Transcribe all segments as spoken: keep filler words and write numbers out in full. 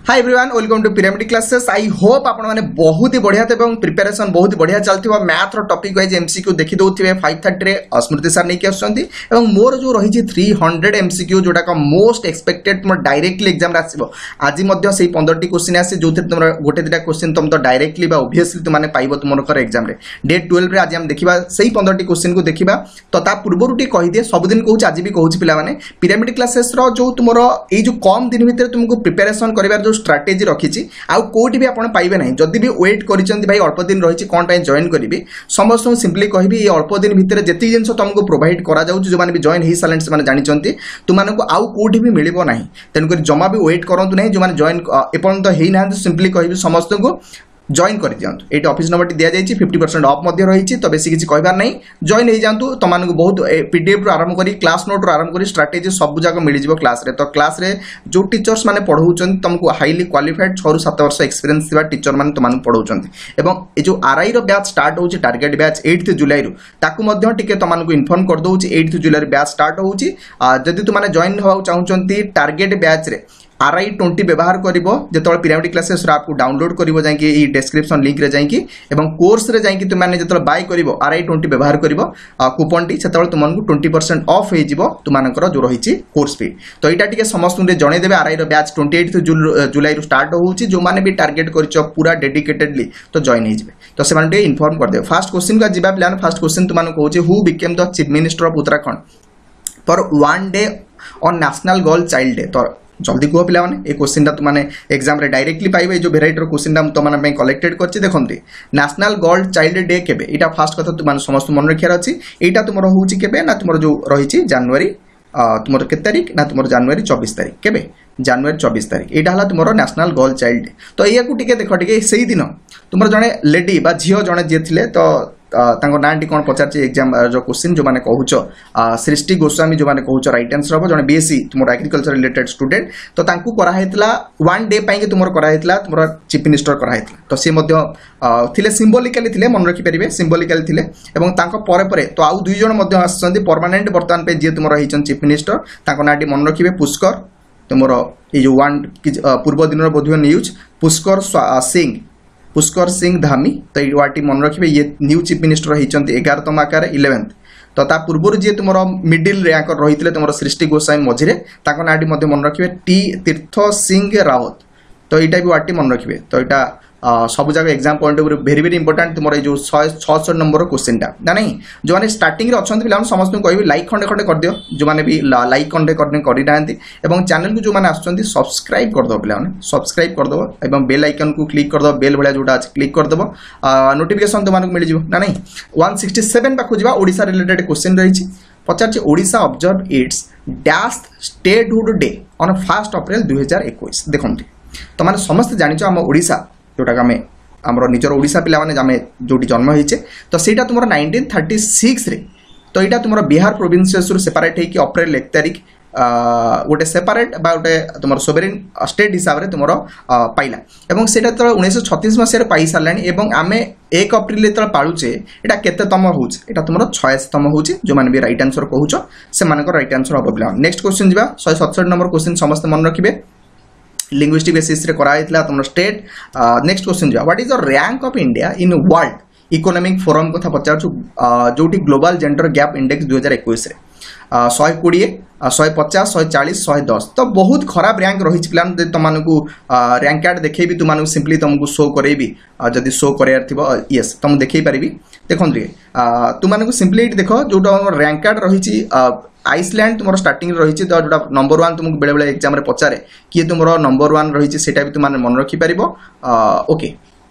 Hi everyone welcome to Pyramid Classes. I hope आपण माने बहुत ही बढ़िया थे प्रिपरेशन बहुत ही बढ़िया चलथिबा मैथ रो टॉपिक वाइज एमसीक्यू देखि दउथिबे पाँच सौ तीस रे स्मृति सर नै के आछंती एवं मोर जो रही तीन सौ एमसीक्यू जोटा का मोस्ट एक्सपेक्टेड तुम डायरेक्टली एग्जाम रे आसीबो। आज मध्य सेही पंद्रह टी क्वेश्चन आसी जो तुम गोटे दिटा क्वेश्चन तुम तो डायरेक्टली बा ऑब्वियसली तुम माने पाइबो तुम कर एग्जाम रे डेट बारह रे। आज हम देखिबा सेही पंद्रह टी क्वेश्चन को देखिबा तो ता पूर्व टी कहि दिए सब दिन कहूछ आज भी कहूछ पिला माने पिरामिड क्लासेस रो जो तुमरो ए जो कम दिन भितर तुमको प्रिपरेशन करिवार जो स्ट्रेटजी रखी आउ कोटी भी आपण पाइबे नहीं जदि भी वेट करिसेंती भाई अल्प दिन रही कोन टाइम जॉइन करिवि समस्त सिंपली कहबी ये अल्प दिन भितर जति जिंस तुमको प्रोवाइड करा जाउछ जो माने भी जॉइन हे सालेंट से माने जानिचंती तुमनको आउ कोटी भी मिलिबो नहीं तेन कर जमा भी वेट करंतु नहीं जो माने जॉइन एपन तो हेई ना सिंपली कहबी समस्त को जॉइन कर दियंतु। एटी ऑफिस नंबर टी दिया जाइछि पचास परसेंट ऑफ मध्य रही तो बेसी किछि कहबार नहीं जॉइन हो जातु तुमको बहुत पीडीएफ रो आरंभ करी क्लास नोट रो आरंभ करी स्ट्रेटजी सब जगह मिल जिवो क्लास रे। तो क्लास रे जो टीचर्स माने पढौचन तुमको हाईली क्वालिफाइड छह रु सात वर्ष एक्सपीरियंस थिबा टीचर माने तुमको पढौचन एवं ए जो आरआई रो बैच स्टार्ट होछि टारगेट बैच आठ जुलाई रु ताकु मध्य टिके तुमको इन्फॉर्म कर दउछि आठ जुलाई रे बैच स्टार्ट होछि। जदि तुमाने जॉइन होवा चाहउचंती टारगेट बैच रे आरआई ट्वेंटी व्यवहार करिवो जेतोल पिरामिड क्लासेस रा आपको डाउनलोड करिवो जांकी ई डिस्क्रिप्शन लिंक रे जांकी एवं कोर्स रे जांकी तुम माने जेतोल बाय करिवो आरआई ट्वेंटी व्यवहार करिवो कूपन टी सेतोल तुमनको बीस परसेंट ऑफ हे जिवो तुमानकर जो रहिछि कोर्स फी। तो एटा टिके समस्त रे जणे देबे आरआई रो बैच अट्ठाईस जुलाई रु स्टार्ट होउछि जो माने भी टारगेट करिचो पूरा डेडिकेटेडली तो जॉइन हे जिवे तो से माने इन्फॉर्म कर देबे। फर्स्ट क्वेश्चन का जिबा प्लान फर्स्ट क्वेश्चन तुमनको कहउछि who became the chief minister of Uttarakhand for one day on national girl child day. तो जल्दी कह पिला माने ए क्वेश्चन तुम माने एग्जाम रे डायरेक्टली पाइबे जो वेराइटी रो क्वेश्चन तुम माने कलेक्टेड करछि देखंती नेशनल गर्ल चाइल्ड डे केबे एटा फर्स्ट कथा तुम माने समस्त मन रखियार अछि एटा तुमरो होउछि केबे ना तुमरो जो रहिछि जनवरी तुमरो के तारिख ना तुमरो जनवरी चौबीस तारिख केबे जनवरी चौबीस तारिख एटा हला तुमरो नेशनल गर्ल चाइल्ड डे। तो एया को टिके देखो टिके सेही दिन तुमरो जने लेडी बा झियो जने जे थिले तो तांको नांटी कोन पचारछि एग्जाम जो क्वेश्चन जो माने कहउछो सृष्टि गोस्वामी जो माने कहउछो राइट आंसर हो जने बीएससी तुमरो एग्रीकल्चर रिलेटेड स्टूडेंट तो तांको करा हेतला वन डे पई के तुमरो करा हेतला तुमरो चीफ मिनिस्टर करा हेतला। तो से मध्य थिले सिंबॉलिकली थिले मन रखि परिबे सिंबॉलिकली थिले एवं तांको परे परे तो आउ दुई जण मध्य आछंती परमानेंट वर्तमान पे जे तुमरो हिचन चीफ मिनिस्टर तांको नांटी मन रखिबे पुष्कर तुमरो ए जो वन पूर्व दिन रो बोधियो न्यूज पुष्कर सिंह पुष्कर सिंह धामी। तो ये मन रखिए ये न्यू चीफ मिनिस्टर होती एगारतम आकार इलेवेन्थ तो ता पूर्व जी तुम मिडिल रैंक रही तुम सृष्टि गोस्वामी मझे नाटी मन रखिए टी तीर्थ सिंह रावत। तो यहाँ भी वाटी मन रखिए। तो यहाँ सब जगह exam point of view very very important तुम जो छह नंबर क्वेश्चन टा ना नहीं जो मैंने स्टार्टिंग रे अच्छा पे समस्त कह लाइक खंडे खंडे कर दियो जो मैंने भी लाइक खंडे करना एवं चैनल को जो मैंने आसुँच सब्सक्राइब करदे पे सब्सक्राइब करदे और बेल आइकन को क्लिक करदे बेल भाया जोटा अच्छे क्लिक करदे नोटिफिकेशन तुमको मिल जाए ना नहीं। वन सिक्सटी सेवेन पाखु जा ओडिशा रिलेटेड क्वेश्चन रही पचार Odisha observe its dash statehood day on first April दुई हजार इक्कीस देखते तो मैंने समस्त जानिच आम ओडिशा जोटा आम आमर निजर ओडिशा पिला माने आम जो जन्म होइचे तो सेटा तुमर नाइंटीन थर्टी सिक्स रे तो यहाँ तुम बिहार प्रोविंसेस सेपारेट होगी अप्रैल एक तारिख गोटे सेपारेट बा गोटे तुम सोवेरेन स्टेट हिसाब से तुम पाइला एवं सेटा तो उन्नीस छत्तीस मसीह पाई सारे और आम एक अप्रैल जो पालुचे यहाँ केतम हो तुम छयाशीतम हो जो मैंने भी राइट आंसर कहूच से राइट आंसर हम पे। नेक्स्ट क्वेश्चन जा शहे सतसठ नंबर क्वेश्चन समस्त मन रखिए लिंग्विस्टिक बेसिस रे कराइतला तुम स्टेट। नेक्स्ट क्वेश्चन जा what is the rank of India in world economic forum कथा पचारछु जोटी ग्लोबल जेंडर गैप इंडेक्स दुई हजार इक्कीस रे शहे कोड़े शहे पचास शहे चालीस शहे दस तो बहुत खराब रैंक रही प्लान तुमको रैंक कार्ड देखे भी तुमको सिंपली तुमको शो करेबी जदि शो करार थी येस तुम देखे पारि देखो तुमको सिंपली देख जो रैंक कार्ड रही आइसलैंड तुम स्टार्टिंग रही तो जो नंबर वन तुमको बेले बेले एग्जाम पचारे किए तुम नंबर वन रही से भी तुम मन रखिपार ओके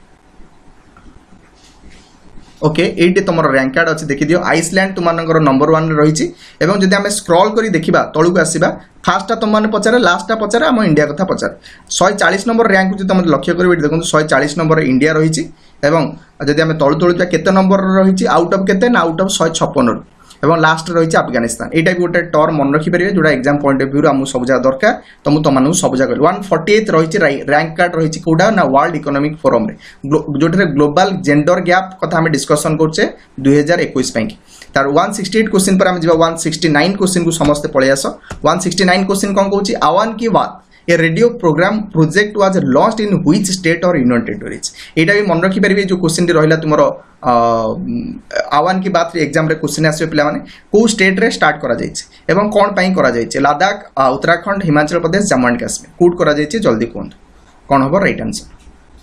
ओके ये तुम रैंक कार्ड अच्छी देखी दियो आइसलैंड तुम नंबर वन रही एवं जब आम स्क्रॉल कर देखा तलू आसवा फास्टा तुम मैंने पचारे लास्टा पचारे आम इंडिया कथा पचारे शहे चालीस नंबर रैंक जो तुम लक्ष्य कर देखो शहे चालीस नंबर इंडिया रही एवं जब आम तलू तलुआ केते नंबर रही आउट ऑफ केते ना आउट ऑफ शहे छप्पन रु एवं लास्ट रही अफगानिस्तान यहाँ भी गोटे टर्म मन रखिपारे जोटा एग्जाम पॉइंट ऑफ व्यू आम सब जगह दरकार तो मुझे तुम सब जगह वन फोर्टी एट रही रैंक कार्ड रही कौटा ना वर्ल्ड इकोनॉमिक फोरम जो ग्लोबल जेंडर गैप कथा आम डिस्कसन करचे दुई हजार इक्कीस तार वन सिक्सटी एट क्वेश्चन पर आम वन सिक्सटी नाइन क्वेश्चन को समस्ते पलि आस वन सिक्सटी नाइन क्वेश्चन कौन कौन आह्वान की बात a radio program project was launched in which state or union territories एटा भी मन रखि परिबे जो क्वेश्चन टी रहिला तुमरो आह्वान की बात एग्जाम रे क्वेश्चन आसे पिला माने को स्टेट रे स्टार्ट करा जायछि एवं कोन पई करा जायछि लद्दाख उत्तराखंड हिमाचल प्रदेश जम्मू एंड कश्मीर कोड करा जायछि जल्दी कोन कोन हबो राइट आंसर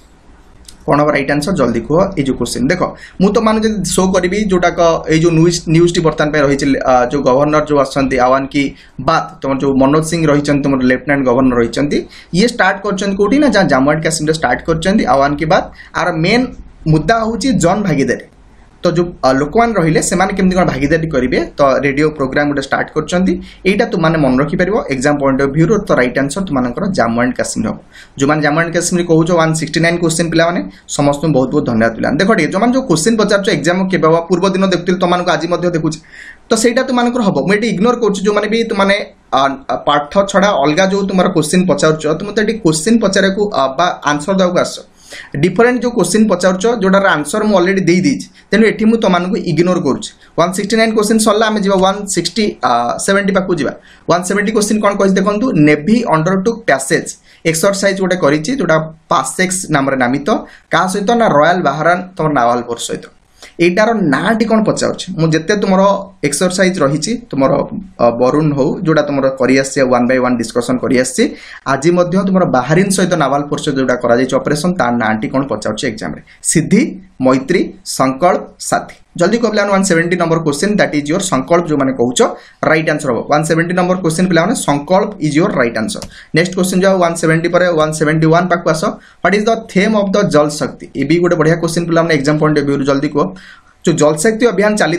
कौन हम राइट आंसर जल्दी कह ये जो क्वेश्चन देख मु तो मान जब शो करी जोटा ये जो न्यूज न्यूज टी बर्तमान पे रही जो गवर्नर जो आसंती आह्वान की बात तुम जो मनोज सिंह रही तुम लेफ्टिनेंट गवर्नर रही ये स्टार्ट कर कौटी ना जहाँ जम्मू एंड कश्मीर स्टार्ट कर आह्वान की बात आर मेन मुद्दा हूँ जन भागीदारी तो जो लोक मैंने रहिले से माने केमती कोन भागीदारी करेंगे तो रेडियो प्रोग्राम गोटे स्टार्ट करटा तुम मन रखिपर एग्जाम पॉइंट ऑफ व्यू तो राइट आंसर तुम जम्मू एंड कश्मीर हम जो मैंने जम्मू एंड कश्मीर कहूँ वन सिक्सटी नाइन क्वेश्चन पिला माने समस्त बहुत बहुत धन्यवाद पिला देख टे जो जो क्वेश्चन पचार एग्जाम के पूर्व दिन देखुली तुमको आज देखुचे तो सहीटा तुम हम मुझे इग्नोर कर जो मैंने भी तुमने पाठ छड़ा अलग जो तुम क्वेश्चन पचार तुम तो क्वेश्चन पचारे को आंसर देवाक आस डिफरेंट जो क्वेश्चन पचारुच जोटार आंसर मु ऑलरेडी दे दीची तेणु एठी मु तुमको इग्नोर करुच्ची वन सिक्सटी नाइन क्वेश्चन सरला आम जा वन सिक्सटी सेवेन्टी पाक जा वन सेवेन्टी क्वेश्चन कौन कही देखो नेवी अंडरटुक पैसेज एक्सरसाइज गोटे करिछि जोटा पासेक्स नाम नामित क्या सहित ना रॉयल बाहरान तुम नावाल फोर्स सहित एटार नाटी कौन पचार मुझे तुम एक्सरसाइज रही तुम बरुण हो जोटा तुम कर वन बै वन डिस्कसन कर आज तुम बाहरीन सहित नावाल फोर्स जोटा ऑपरेशन तार नाटी कौन पचार एग्जाम रे सिद्धि मैत्री संकल्प साथी जल्दी कह one seventy number question that is your Sankalp जो मैंने कहूँ राइट आंसर हम वन सेवेन्टी नंबर क्वेश्चन पे Sankalp is your right answer next question जाओ वन सेवेन्टी पर वन सेवेन्टी वन पाक आस what is the theme of the Jal Shakti ये भी गोटे बढ़िया क्वेश्चन पे एग्जाम पॉइंट ऑफ व्यू जल्दी कह जो जल शक्ति अभियान चली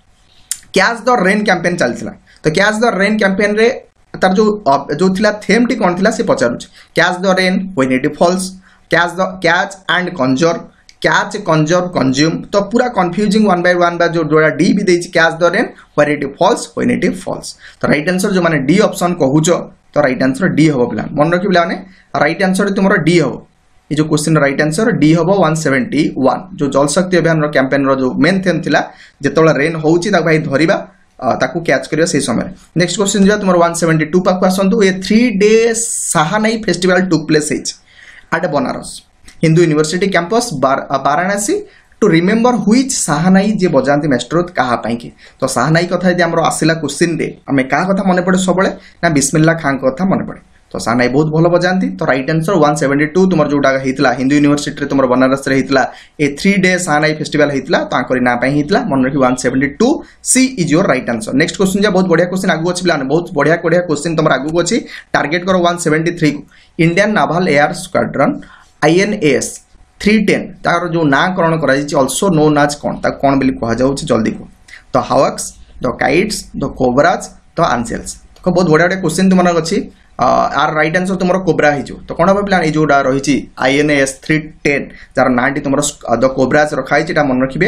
कैच द रेन कैंपेन चली तो कैच द रेन कैंपेन रे तार जो जो थिला थेम टी कौन थिला से पचारुछ catch the rain when it falls catch the catch and conserve catch conserve consume तो पूरा कंफ्यूजिंग वन बाय वन बा जो जोड़ा डी भी देछि catch the rain when it falls when it falls तो राइट आंसर जो माने डी ऑप्शन कहूछ तो राइट आंसर डी हबो पिला मन रखि पिला माने राइट आंसर तुमरो डी हबो ये जो क्वेश्चन राइट आंसर डी हबो वन सेवेन्टी वन जो जल शक्ति अभियान कैंपेन रो जो मेन थेम थिला जेतोला रेन होउची ता भाई धरिबा ताकू कैच करिया से समय नेक्स्ट क्वेश्चन जो तुम वन सेवेन्टी टू पाक आसंतु ये three day shehnai festival took place at Banaras Hindu university campus Varanasi to remember which shehnai जे बजाती मेस्ट्रोत कहा कि तो साहानाई कथा यदि आमर आसला क्वेश्चन रे आम क्या कथा मन पड़े सब ना बिस्मिल्ला खान कथा मन पड़े तो साहानाई बहुत भल बजाती तो right answer one seventy two तुम जोटा होता हिंदू यूनिवर्सिटी तुम बनारस रे होता ए थ्री डे साहानाई फेस्टिवल होता तो ना होता मन रखी one seventy two C is your right answer next question जा बहुत बढ़िया क्वेश्चन आगू अच्छी पे बहुत बढ़िया बढ़िया क्वेश्चन तुम आगू अच्छी टार्गेट करो वन सेवेन्टी थ्री को Indian naval air squadron I N A S three ten तार जो नाकरण करल्सो नोन आज कौन कौन बोली कहुँ जल्दी को तो hawks the kites the cobras the angels तो बहुत बढ़िया बढ़िया क्वेश्चन तुम अच्छी आर राइट आंसर तुम कोबरा हो तो कौन हम पे जोटा रही I N S three ten जार नाटी तुम द कोबराज रखाई मन रखिए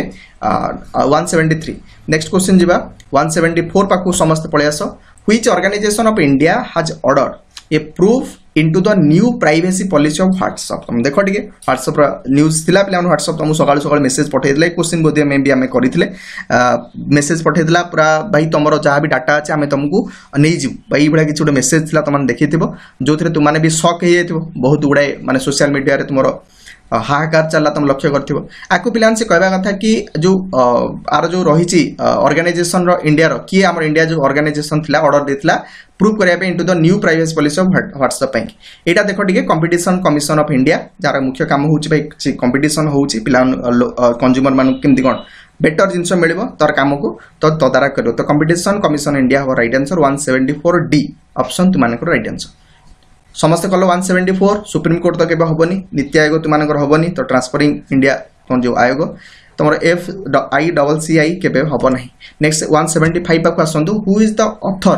one seventy three next question जी वन सेवेन्टी फोर पाक समस्त पलि आस which organisation of India has order a proof into the new privacy policy of WhatsApp तुम देख टे व्हाट्सएप न्यूज थिला पे व्हाट्सएप तुमको सकाल सकाल मेसेज पठेइला क्वेश्चन बोधे मे भी आम करते मेसेज पठेइला पूरा भाई तुम जहाँ भी डाटा अच्छे आम तुमको नहीं जीव भाई भाई किसी गोटे मेसेज था तुम देखी जो थे तुमने भी शक हो जाए बहुत गुड़ाए माने सोशल मीडिया रे तुम हाहाकार चलला तुम लक्ष्य करथिबो आकु पिलान से कहबा कथा कि जो आर जो रही ऑर्गेनाइजेशन रो इंडिया रो कि हमर इंडिया जो ऑर्गेनाइजेशन थिला ऑर्डर देथिला प्रूव करिया पे into the new privacy policy of WhatsApp पे एटा देखो टिके कंपटीशन कमिशन ऑफ इंडिया जार मुख्य काम होउची भाई कंपटीशन होउची पिला कंज्यूमर मानु केमति कोन बेटर जिनस मिलिबो तोर काम को तो तदारा करो तो कंपटीशन कमिशन इंडिया हो right answer one seventy four D option तुमाने को राइट आंसर समस्त कल one seventy four supreme court तो केबे हबनी नीति आयोग तुम हबनी तो ट्रांसफरिंग इंडिया तुम जो आयोग तुम एफ आई डबल सी आई केबे हब नहीं नेक्स्ट वन सेवेन्टी फाइव पाक आसतु who is the author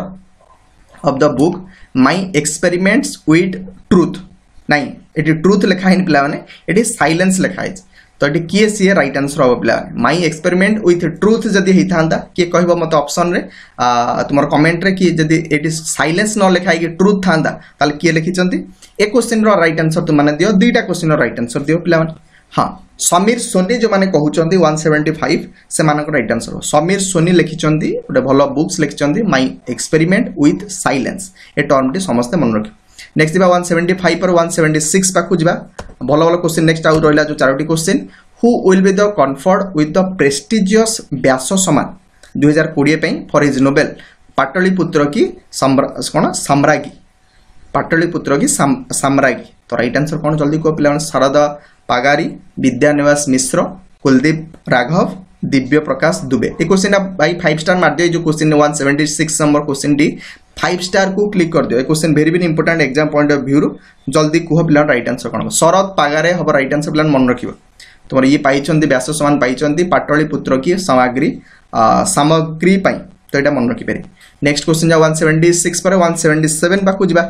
of the book my experiments with truth नहीं ये ट्रूथ लिखाई पिला माने ये साइलेंस लिखाई तो ये किए सी राइट आंसर हम पिला माई एक्सपेरिमेंट विथ ट्रूथ जदि होता किए कह मत ऑप्शन रे तुम कमेंट रे कि जदि ये साइलेंस न लिखाई ट्रूथ था ताल किए लिखिं ए क्वेश्चन राइट आंसर तुमने दियो दुईटा क्वेश्चन राइट आंसर दियो पिला हाँ समीर सोनी जो मैंने कहते वन सेवेन्टी फाइव से राइट आंसर समीर सोनी लिखिं गोटे भल बुक्स लिखिं माई एक्सपेरिमेंट विथ साइलेंस ए टर्म टी समस्ते मन रख नेक्स्ट दिबा वन सेवेंटी फाइव पर वन सेवेंटी सिक्स पाखु जिबा भलो भलो क्वेश्चन नेक्स्ट आउ रहला जो चारोटी question who will be the conferred with the prestigious Vyas Samman दो हज़ार बीस पे फॉर हिज नोबेल पाटलिपुत्र की कौन साम्राज्ञी पाटलिपुत्र की साम्राज्ञी तो राइट आंसर कौन जल्दी को पे शारदा पागारी विद्यानिवास मिश्र कुलदीप राघव दिव्य प्रकाश दुबे ये क्वेश्चन भाई फाइव स्टार मार दियो जो question one seventy six number question टी फाइव स्टार को क्लिक कर दियो question very very important exam point of view जल्दी कुह पिला राइट आंसर कौन शरद पागारे हम राइट आंसर पिला मन रखिबो तुम ये पाइछंती व्यास सम्मान पाइछंती पाटलिपुत्र की सामग्री सामग्री पाई तो यहाँ मन रखिपारे नेक्स्ट क्वेश्चन जा वन सेवेंटी सिक्स पर वन सेवेंटी सेवन पाखु जा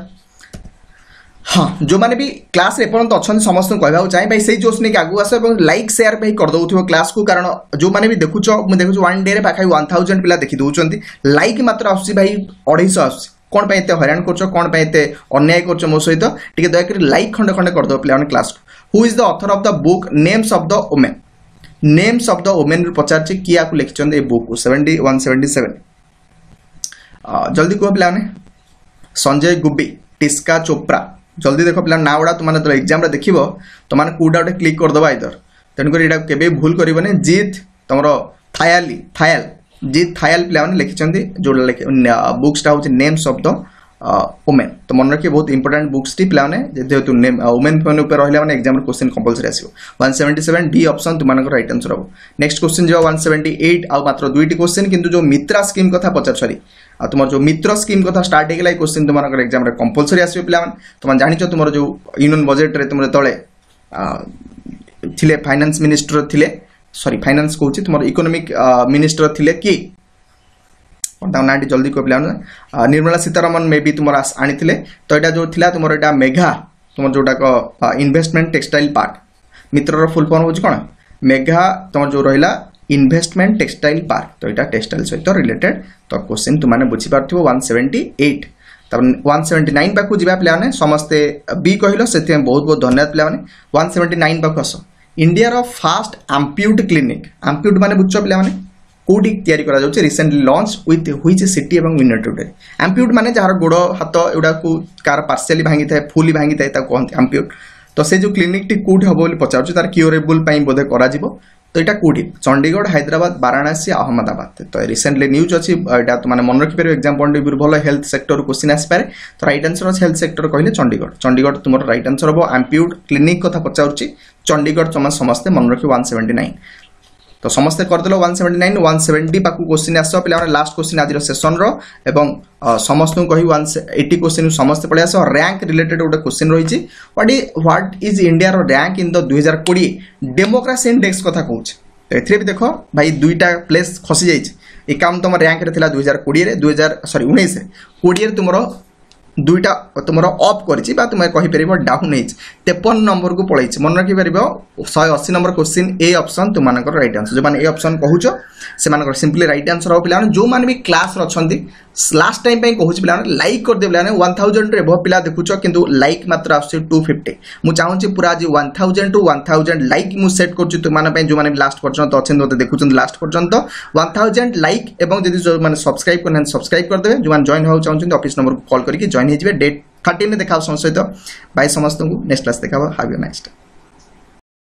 हाँ जो मैंने भी क्लास रे एपर्यंत अच्छा समस्त कहवाक चाहे भाई से जोश नहीं आगू आस लाइक सेयार भाई करदे क्लास को कारण जो मैंने भी देखुच मुझे देखुच वन डे पाखापी वन थाउजेंड पिला देखी दौरान लाइक मात्र आस भाई अढ़ाईश आस कौन पे हैरान कर कौन पे अन्याय कर मो सहित टे दयाक लाइक खंडे खंडे करदे पे क्लास को who is the author of the book names of the women names of the women पचार किए आपको लिखिंट बुक को सेवेंटी वन सेवेंटी सेवेन जल्दी कह पे संजय गुब्बी टिस्का चोप्रा जल्दी देख पे ना गुड़ा तुम एग्जाम देख तुम कौटा गोटे क्लिक करदे इधर तेणुक ये भूल करने जीत तुम थायाली थायल जीत थायल पे लिखिं जो बुक्सटा हूँ नेम्स ऑफ द वुमेन तो मन रखिए बहुत इंपोर्टेंट बुक्स टी पे जेहेतु वुमेन फोन रहा है एग्जाम क्वेश्चन कंपलसरी आसो one seventy seven D option तुम राइट आंसर हम नेक्स्ट क्वेश्चन जो वन सेवेंटी एट आ मात्र दुईटी क्वेश्चन किंतु जो मित्रा स्कीम कथा पचार सॉरी आ तुम जो मित्र स्कीम कथा स्टार्ट होगा क्वेश्चन तुम एग्जाम कंपलसरी आसो पे तुम जान तुम जो यूनियन बजेट रे तुम तले थिले फाइनेंस मिनिस्टर थिले सॉरी फाइनेंस कहूँ तुम इकोनॉमिक मिनिस्टर थिले कि ना जल्दी कह पे निर्मला सीतारमन मे भी तुम आनी तो यहाँ जो थी तुम यहाँ मेघा तुम जोटा investment textile park Mitra full form हूँ कौन मेघा तुम जो रहा इन्वेस्टमेंट टेक्सटाइल पार्क तो यहाँ टेक्सटाइल सहित रिलेटेड तो क्वेश्चन तुमने बुझीपार one seventy eight one seventy nine पाक जा पे समस्ते बी कहल से बहुत बहुत धन्यवाद पे वन सेवेंटी नाइन पाक आस India first amputee clinic amputee माने बुझ पे कौटी या recently launched with which city or university amputee माने जार गोड़ हाथ एगुड़ा को कार पार्शियली भांगी थाए फुली भांगी थाए कहते एम्प्यूट तो से जो क्लिनिक टी कौटी हम बोली पचार तार क्यूरेबल बोधे करा तो यहाँ कौटी चंडीगढ़ हैदराबाद वाराणसी अहमदाबाद तो रिसेंटली न्यूज अच्छी यहाँ तुम मन रखिपार एग्जाम पॉइंट ऑफ व्यू भल हेल्थ सेक्टर क्वेश्चन आसपे तो राइट आंसर अच्छे हेल्थ सेक्टर कहले चंडीगढ़ चंडीगढ़ तुम राइट आंसर हम एम्प्यूट क्लिनिक कथा पचार चंडीगढ़ तुम समस्ते मन रखी वन सेवेंटी नाइन तो समस्ते करदेल one seventy nine one seventy पाक क्वेश्चन आस पे लास्ट क्वेश्चन आज सेसन रो समस्त कही वन एटी क्वेश्चन समस्त पड़े आस रैंक रिलेटेड गोटे क्वेश्चन रही what is what is India rank in the दुई हजार कोड़े डेमोक्रेसी इंडेक्स कथा कहूँ ए भी देख भाई दुईटा प्लेस खसी जाइए एकाउन तुम रैंक रे दुई हजार कोड़े दुई हजार सरी उन्नीस कोड़े तुम दुईटा तुम अफ कर तुम कहीपर डाउन हो तेपन नंबर को पलैं मन रखिपार शहे अशी नंबर क्वेश्चन ए ऑप्शन तुम राइट आंसर जो मैंने ए ऑप्शन कहूँ से सिंपली राइट आंसर हो पे जो मैंने भी क्लास अच्छा लास्ट टाइम कहूँ पे लाइक करदे पे वन थाउजेंड एभव पिला देखुच किंतु लाइक मात्र आस टू फिफ्टी मुझे चाहूँगी पूरा आज one thousand two one thousand like मुझे सेट कर तुम जो मैंने लास्ट पर्यंत अच्छे मत देखुं लास्ट पर्यंत वन थाउजेंड लाइक और जो मैंने सब्सक्राइब करना सब्सक्राइब करदे जो मैंने जॉइन होगा चाहते ऑफिस नंबर को कॉल करके जॉइन हो डेट थर्टीन में देखा सहित बाय समस्त को नेक्स्ट क्लास देखा हैव ए नाइस डे।